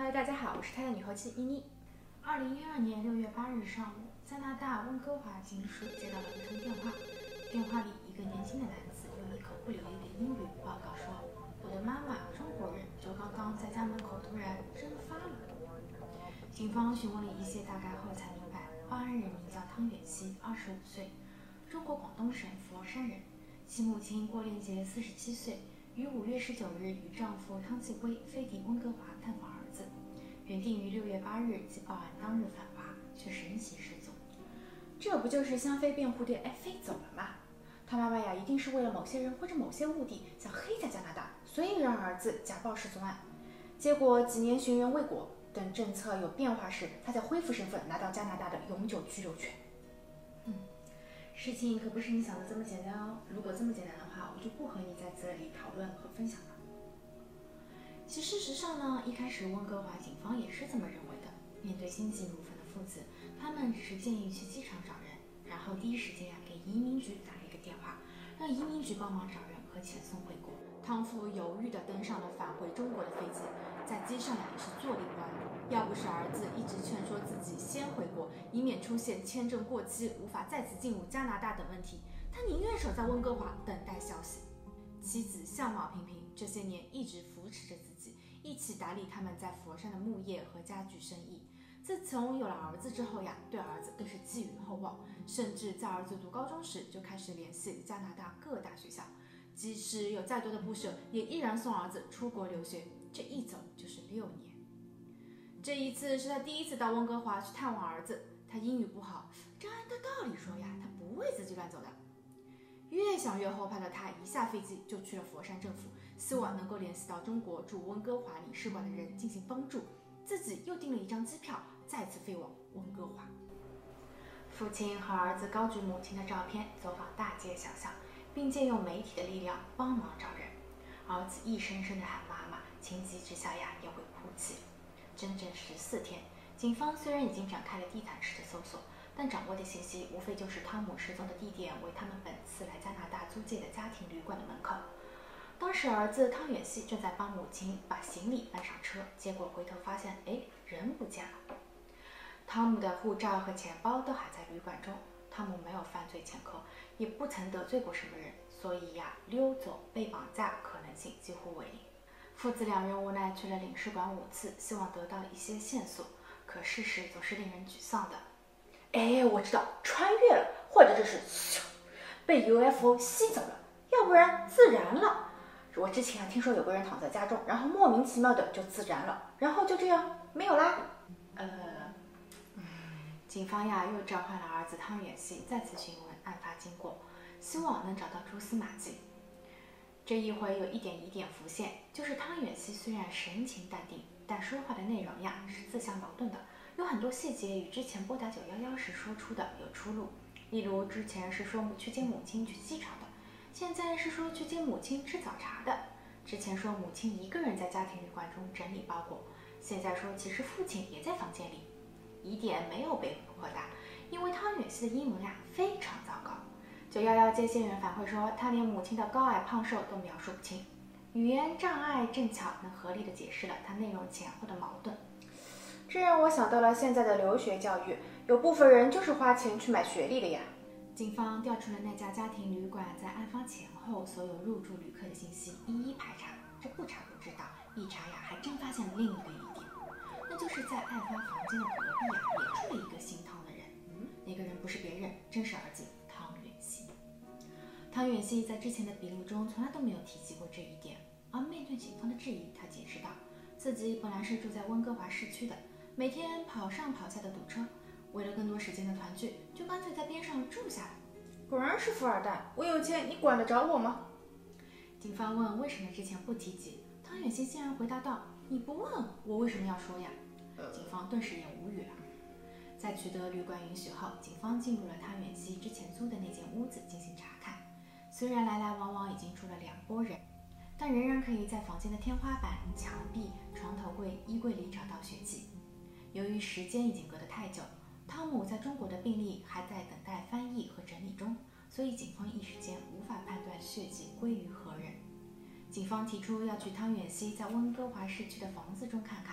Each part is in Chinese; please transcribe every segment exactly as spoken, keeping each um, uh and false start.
Hello，大家好，我是太太女后妻依妮。二零一二年六月八日上午，加拿大温哥华警署接到了一通电话，电话里一个年轻的男子用一口不流利的英语报告说：“我的妈妈，中国人，就刚刚在家门口突然蒸发了。”警方询问了一些大概后才明白，报案人名叫汤远熙，二十五岁，中国广东省佛山人，其母亲郭连杰四十七岁，于五月十九日与丈夫汤继辉飞抵温哥华探访儿子，原定于六月八日即报案当日返华，却神奇失踪。这不就是香妃辩护队哎飞走了吗？他妈妈呀，一定是为了某些人或者某些目的想黑下加拿大，所以让儿子假报失踪案。结果几年寻源未果，等政策有变化时，他才恢复身份，拿到加拿大的永久居留权。嗯，事情可不是你想的这么简单哦。如果这么简单的话，我就不和你在这里讨论和分享了。其实事实上呢，一开始温哥华警方也是这么认为的。面对心急如焚的父子，他们只是建议去机场找人，然后第一时间啊给移民局打了一个电话，让移民局帮忙找人和遣送回国。汤父犹豫地登上了返回中国的飞机，在机上呀也是坐立不安。要不是儿子一直劝说自己先回国，以免出现签证过期无法再次进入加拿大等问题，他宁愿守在温哥华等待消息。妻子相貌平平，这些年一直扶持着自己，一起打理他们在佛山的木业和家具生意。自从有了儿子之后呀，对儿子更是寄予厚望，甚至在儿子读高中时就开始联系加拿大各大学校，即使有再多的不舍，也依然送儿子出国留学，这一走就是六年。这一次是他第一次到温哥华去探望儿子，他英语不好，这按照道理说呀，他不会自己乱走的。越想越后怕的他，一下飞机就去了佛山政府，希望能够联系到中国驻温哥华领事馆的人进行帮助，自己又订了一张机票，再次飞往温哥华。父亲和儿子高举母亲的照片走访大街小巷，并借用媒体的力量帮忙找人。儿子一声声的喊妈妈，情急之下呀也会哭泣。整整十四天，警方虽然已经展开了地毯式的搜索，但掌握的信息无非就是汤姆失踪的地点为他们本次来加拿大租借的家庭旅馆的门口。当时儿子汤远熙正在帮母亲把行李搬上车，结果回头发现，哎，人不见了。汤姆的护照和钱包都还在旅馆中，汤姆没有犯罪前科，也不曾得罪过什么人，所以呀，溜走、被绑架可能性几乎为零。父子两人无奈去了领事馆五次，希望得到一些线索，可事实总是令人沮丧的。哎，我知道，穿越了，或者就是被 U F O 吸走了，要不然自燃了。我之前啊听说有个人躺在家中，然后莫名其妙的就自燃了，然后就这样没有啦。呃，嗯，警方呀又召唤了儿子汤远熙，再次询问案发经过，希望能找到蛛丝马迹。这一回有一点疑点浮现，就是汤远熙虽然神情淡定，但说话的内容呀是自相矛盾的，有很多细节与之前拨打九一一时说出的有出入。例如之前是说去接母亲去机场的，现在是说去接母亲吃早茶的。之前说母亲一个人在家庭旅馆中整理包裹，现在说其实父亲也在房间里。疑点没有被扩大，因为汤远熙的英文呀非常糟糕。九一一接线员反馈说，他连母亲的高矮胖瘦都描述不清，语言障碍正巧能合理的解释了他内容前后的矛盾。这让我想到了现在的留学教育，有部分人就是花钱去买学历的呀。警方调出了那家家庭旅馆在案发前后所有入住旅客的信息，一一排查。这不查不知道，一查呀还真发现了另一个疑点，那就是在案发房间的隔壁呀也住了一个姓汤的人。嗯，那个人不是别人，正是儿子汤远熙。汤远熙在之前的笔录中从来都没有提及过这一点，而面对警方的质疑，他解释道，自己本来是住在温哥华市区的，每天跑上跑下的堵车，为了更多时间的团聚，就干脆在边上住下来。果然是富二代，我有钱，你管得着我吗？警方问为什么之前不提及，汤远熙竟然回答道，你不问我为什么要说呀？警方顿时也无语了。在取得旅馆允许后，警方进入了汤远熙之前租的那间屋子进行查看。虽然来来往往已经住了两拨人，但仍然可以在房间的天花板、墙壁、床头柜、衣柜里找到血迹。由于时间已经隔得太久，汤姆在中国的病历还在等待翻译和整理中，所以警方一时间无法判断血迹归于何人。警方提出要去汤远熙在温哥华市区的房子中看看，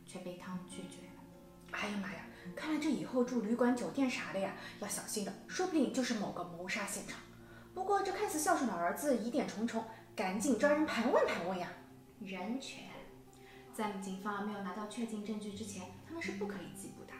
却被汤拒绝了。 哎呀妈呀，看来这以后住旅馆、酒店啥的呀，要小心的，说不定就是某个谋杀现场。不过这看似孝顺的儿子疑点重重，赶紧抓人盘问盘问呀！ 人权，在警方没有拿到确定证据之前，他们是不可以缉捕的。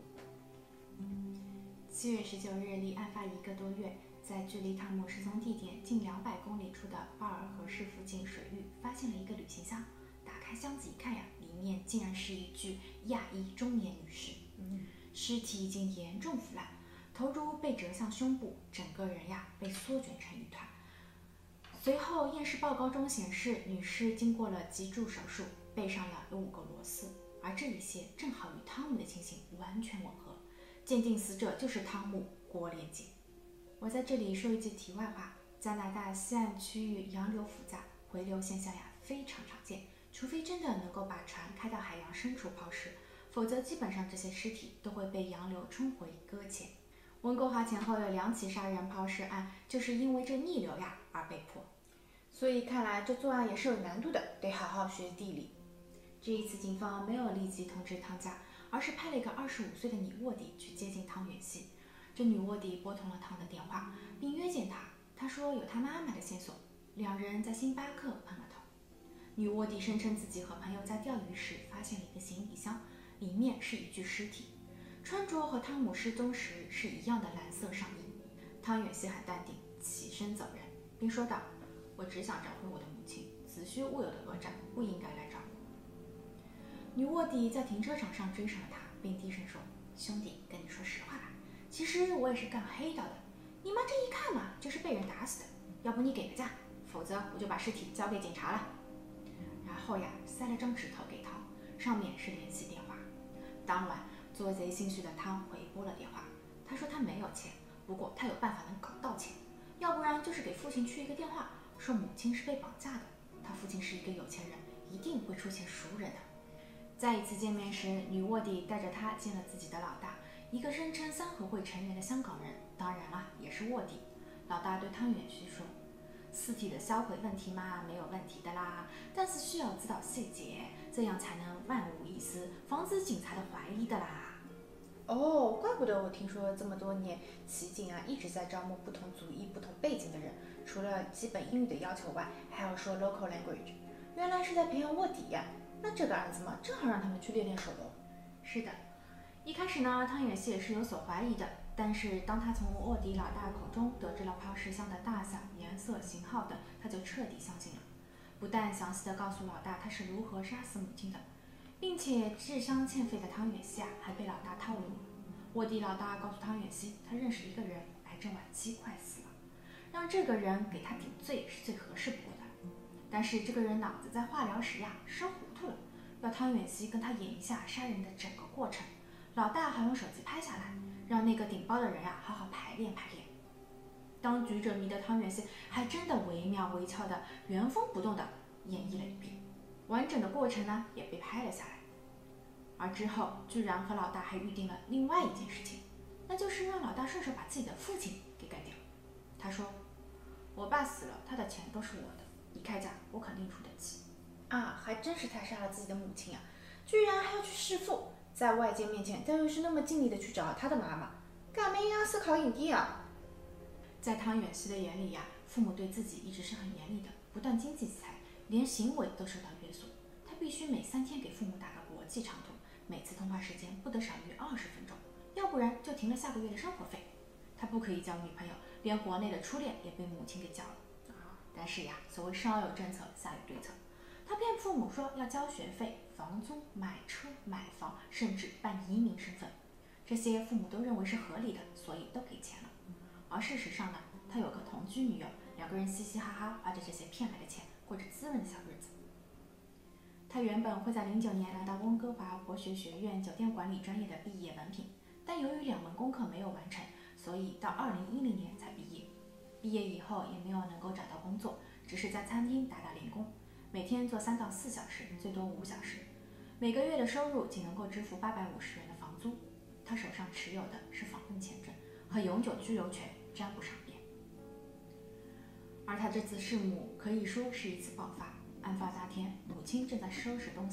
七月十九日，离案发一个多月，在距离汤姆失踪地点近两百公里处的巴尔河市附近水域，发现了一个旅行箱。打开箱子一看呀，里面竟然是一具亚裔中年女尸。 嗯， 尸体已经严重腐烂，头颅被折向胸部，整个人呀被缩卷成一团。随后验尸报告中显示，女尸经过了脊柱手术，背上了有五个螺丝，而这一些正好与汤姆的情形完全吻合。鉴定死者就是汤姆·郭连杰。我在这里说一句题外话，加拿大西岸区域洋流复杂，回流现象呀非常常见，除非真的能够把船开到海洋深处抛尸，否则基本上这些尸体都会被洋流冲回搁浅。温哥华前后有两起杀人抛尸案，就是因为这逆流呀而被迫。 所以看来这作案也是有难度的，得好好学地理。 这一次警方没有立即通知汤家，而是派了一个二十五岁的女卧底去接近汤远熙。这女卧底拨通了汤的电话，并约见他。他说有他妈妈的线索，两人在星巴克碰了头。女卧底声称自己和朋友在钓鱼时发现了一个行李箱，里面是一具尸体，穿着和汤姆失踪时是一样的蓝色上衣。汤远熙很淡定，起身走人，并说道：“我只想找回我的母亲，子虚乌有的罗展不应该来找我。”女卧底在停车场上追上了他，并低声说：“兄弟，跟你说实话吧，其实我也是干黑道的。你妈这一看嘛，就是被人打死的。要不你给个价，否则我就把尸体交给警察了。”然后呀，塞了张纸头给汤，上面是联系电话。当晚，做贼心虚的汤回拨了电话，他说他没有钱，不过他有办法能搞到钱，要不然就是给父亲去一个电话，说母亲是被绑架的，他父亲是一个有钱人，一定会出钱赎人的。在一次见面时，女卧底带着他见了自己的老大，一个声称三合会成员的香港人，当然了，也是卧底。老大对汤远熙说：“尸体的销毁问题嘛，没有问题的啦，但是需要知道细节，这样才能万无一失，防止警察的怀疑的啦。” 哦，怪不得我听说这么多年，骑警啊一直在招募不同族裔、不同背景的人，除了基本英语的要求外，还要说 local language， 原来是在培养卧底呀、啊。那这个案子嘛，正好让他们去练练手喽。 是的，一开始呢，汤远熙也是有所怀疑的，但是当他从卧底老大口中得知了抛尸箱的大小、颜色、型号等，他就彻底相信了。不但详细的告诉老大他是如何杀死母亲的，并且智商欠费的汤远熙啊，还被老大套路了。卧底老大告诉汤远熙，他认识一个人，癌症晚期快死了，让这个人给他顶罪是最合适不过的。但是这个人脑子在化疗时呀烧糊涂了，要汤远熙跟他演一下杀人的整个过程。老大还用手机拍下来，让那个顶包的人呀好好排练排练。当局者迷的汤远熙还真的惟妙惟肖的原封不动的演绎了一遍，完整的过程呢也被拍了下来。而之后居然和老大还预定了另外一件事情，那就是让老大顺手把自己的父亲给干掉。他说：“我爸死了，他的钱都是我的，你开价我肯定出得起。” 啊，还真是他杀了自己的母亲啊，居然还要去弑父，在外界面前，但又是那么尽力的去找他的妈妈，干咩呀？思考影帝啊！ 在汤远熙的眼里呀，父母对自己一直是很严厉的，不但经济制裁，连行为都受到约束。他必须每三天给父母打个国际长途，每次通话时间不得少于二十分钟，要不然就停了下个月的生活费。他不可以交女朋友，连国内的初恋也被母亲给交了。但是呀，所谓上有政策，下有对策。他骗父母说要交学费、房租、买车、买房，甚至办移民身份，这些父母都认为是合理的，所以都给钱了。而事实上呢，他有个同居女友，两个人嘻嘻哈哈，花着这些骗来的钱，过着滋润的小日子。他原本会在零九年拿到温哥华国学学院酒店管理专业的毕业文凭，但由于两门功课没有完成，所以到二零一零年才毕业。毕业以后也没有能够找到工作，只是在餐厅打打零工，每天做三到四小时，最多五小时，每个月的收入仅能够支付八百五十元的房租。他手上持有的是访问签证，和永久居留权沾不上边。而他这次弑母可以说是一次爆发。案发当天，母亲正在收拾东西，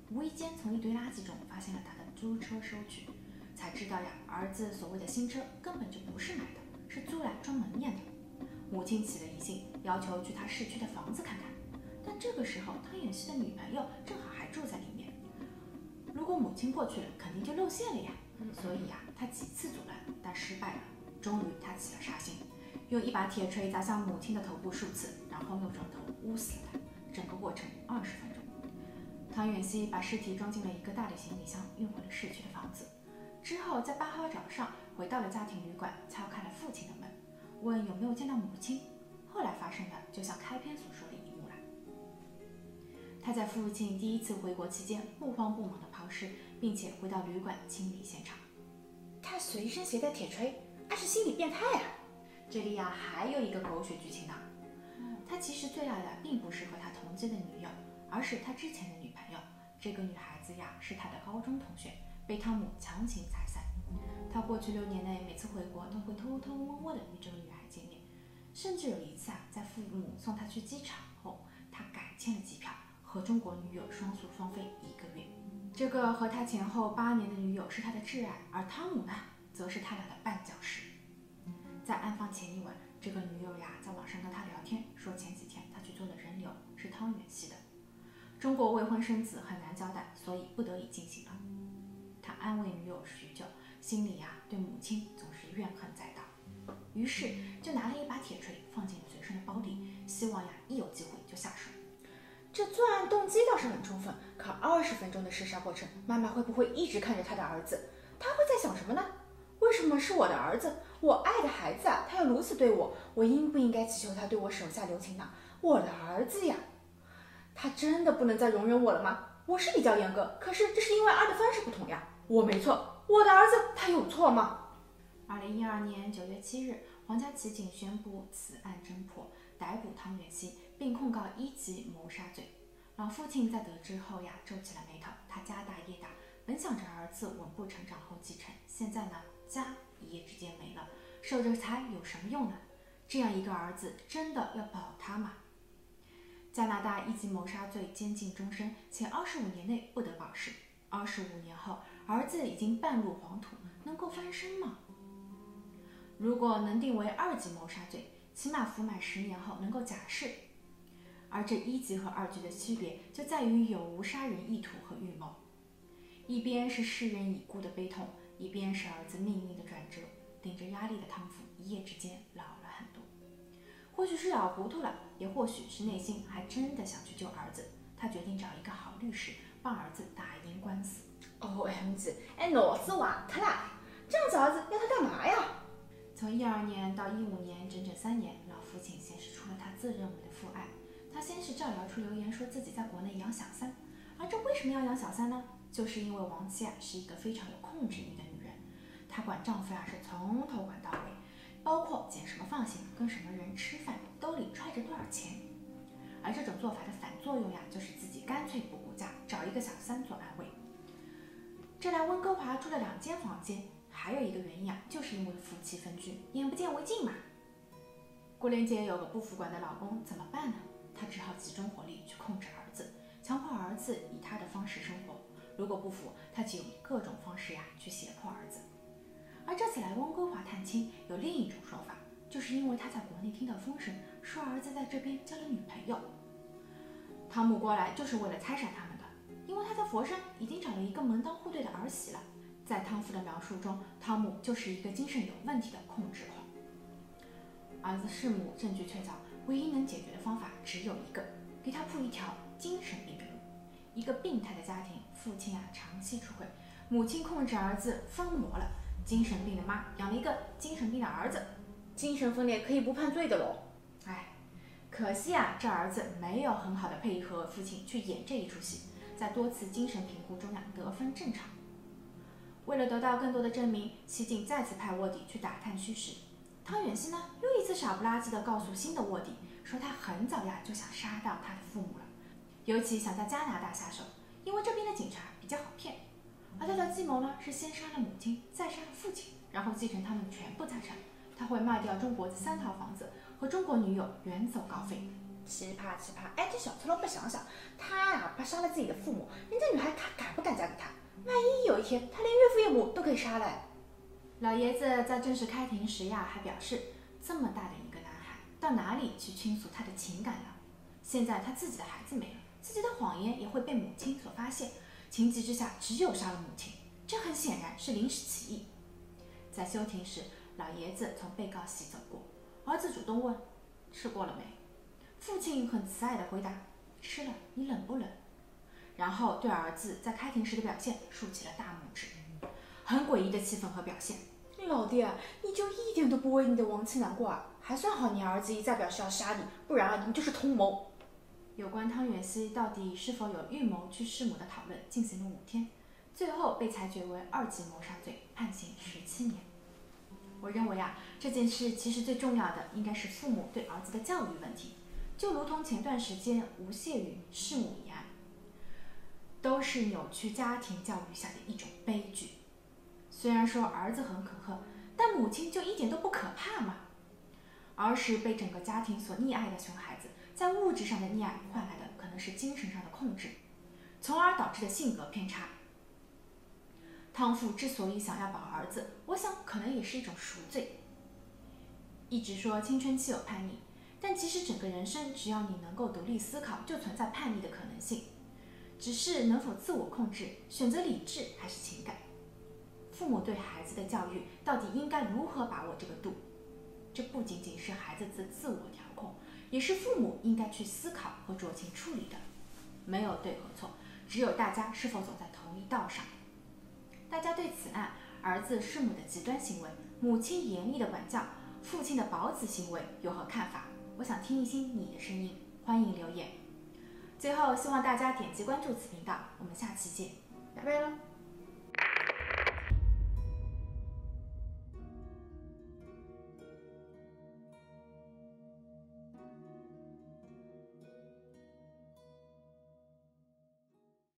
无意间从一堆垃圾中发现了他的租车收据，才知道呀，儿子所谓的新车根本就不是买的，是租来装门面的。母亲起了疑心，要求去他市区的房子看看，但这个时候汤远熙的女朋友正好还住在里面，如果母亲过去了，肯定就露馅了呀。所以呀，他几次阻拦，但失败了。终于，他起了杀心，用一把铁锤砸向母亲的头部数次，然后用枕头捂死了她。整个过程二十分钟。汤远熙把尸体装进了一个大的行李箱，运回了市区的房子。之后，在八号早上回到了家庭旅馆，敲开了父亲的门，问有没有见到母亲。后来发生的就像开篇所说的一幕了。他在父亲第一次回国期间不慌不忙地抛尸，并且回到旅馆清理现场。 他随身携带铁锤，那是心理变态啊！ 这里呀还有一个狗血剧情呢。他其实最爱的并不是和他同居的女友，而是他之前的女朋友。这个女孩子呀是他的高中同学，被汤姆强行拆散。他过去六年内每次回国都会偷偷摸摸的与这个女孩见面，甚至有一次啊，在父母送他去机场后，他改签了机票，和中国女友双宿双飞一个月。这个和他前后八年的女友是他的挚爱，而汤姆呢，则是他俩的绊脚石。在案发前一晚，这个女友呀在网上跟他聊天，说前几天他去做了人流，是汤远熙的。中国未婚生子很难交代，所以不得已进行了。他安慰女友许久，心里呀对母亲总是怨恨载道，于是就拿了一把铁锤放进了随身的包里，希望呀一有机会就下手。 这作案动机倒是很充分，可二十分钟的厮杀过程，妈妈会不会一直看着她的儿子？她会在想什么呢？为什么是我的儿子？我爱的孩子啊，他要如此对我，我应不应该祈求他对我手下留情呢？我的儿子呀，他真的不能再容忍我了吗？我是比较严格，可是这是因为二的方式不同呀。我没错，我的儿子他有错吗？ 二零一二年九月七日，皇家骑警宣布此案侦破，逮捕汤远熙，并控告一级谋杀罪。老父亲在得知后呀，皱起了眉头。他家大业大，本想着儿子稳步成长后继承，现在呢，家一夜之间没了，守着财有什么用呢？这样一个儿子，真的要保他吗？加拿大一级谋杀罪监禁终身，且二十五年内不得保释。二十五年后，儿子已经半入黄土，能够翻身吗？如果能定为二级谋杀罪，起码服满十年后能够假释。而这一级和二级的区别就在于有无杀人意图和预谋。一边是世人已故的悲痛，一边是儿子命运的转折。顶着压力的汤父一夜之间老了很多，或许是老糊涂了，也或许是内心还真的想去救儿子。他决定找一个好律师，帮儿子打赢官司。 O M G， 哎，脑子瓦特啦！这样子儿子要他干嘛呀？ 从一二年到一五年，整整三年，老父亲显示出了他自认为的父爱。他先是造谣出流言，说自己在国内养小三，而这为什么要养小三呢？就是因为亡妻啊是一个非常有控制欲的女人，她管丈夫啊是从头管到尾，包括捡什么放行，跟什么人吃饭，兜里揣着多少钱。而这种做法的反作用呀，就是自己干脆不顾家，找一个小三做安慰。这来温哥华住了两间房间，还有一个原因啊，就是因为夫妻分居，眼不见为净嘛。顾莲姐有个不服管的老公，怎么办呢？她只好集中火力去控制儿子，强迫儿子以她的方式生活。如果不服，她就以各种方式呀去胁迫儿子。而这次来温哥华探亲，有另一种说法，就是因为他在国内听到风声，说儿子在这边交了女朋友。汤姆过来就是为了拆散他们的，因为他在佛山已经找了一个门当户对的儿媳了。在汤父的描述中，汤姆就是一个精神有问题的控制狂。儿子弑母证据确凿，唯一能解决的方法只有一个，给他铺一条精神病的路。一个病态的家庭，父亲啊长期出轨，母亲控制儿子分魔了，精神病的妈养了一个精神病的儿子， 精神分裂可以不判罪的喽。 哎，可惜啊，这儿子没有很好的配合父亲去演这一出戏，在多次精神评估中呀得分正常。为了得到更多的证明，西警再次派卧底去打探虚实。汤远熙呢，又一次傻不拉几地告诉新的卧底，说他很早呀就想杀掉他的父母了，尤其想在加拿大下手，因为这边的警察比较好骗。而他的计谋呢，是先杀了母亲，再杀了父亲，然后继承他们的全部财产。他会卖掉中国的三套房子，和中国女友远走高飞。 奇葩奇葩！哎，这小崔老不想想，他呀怕杀了自己的父母，人家女孩他敢不敢嫁给他？万一有一天他连岳父岳母都可以杀了？ 老爷子在正式开庭时呀，还表示，这么大的一个男孩，到哪里去倾诉他的情感呢？现在他自己的孩子没了，自己的谎言也会被母亲所发现，情急之下只有杀了母亲，这很显然是临时起意。在休庭时，老爷子从被告席走过，儿子主动问：“吃过了没？”父亲很慈爱地回答：“吃了，你冷不冷？”然后对儿子在开庭时的表现竖起了大拇指，很诡异的气氛和表现。 老弟啊，你就一点都不为你的亡妻难过啊？还算好你儿子一再表示要杀你，不然啊，你们就是通谋。 有关汤远熙到底是否有预谋去弑母的讨论进行了五天，最后被裁决为二级谋杀罪，判刑十七年。我认为啊，这件事其实最重要的应该是父母对儿子的教育问题，就如同前段时间吴谢宇弑母一案，都是扭曲家庭教育下的一种悲剧。虽然说儿子很可恨，但母亲就一点都不可怕吗？儿时被整个家庭所溺爱的熊孩子，在物质上的溺爱换来的可能是精神上的控制，从而导致的性格偏差。汤父之所以想要保儿子，我想可能也是一种赎罪。一直说青春期有叛逆，但其实整个人生只要你能够独立思考，就存在叛逆的可能性，只是能否自我控制，选择理智还是情感。父母对孩子的教育到底应该如何把握这个度？这不仅仅是孩子的自我调控，也是父母应该去思考和酌情处理的。没有对和错，只有大家是否走在同一道上。大家对此案儿子弑母的极端行为，母亲严厉的管教，父亲的保子行为有何看法？我想听一听你的声音，欢迎留言。最后，希望大家点击关注此频道，我们下期见，拜拜了。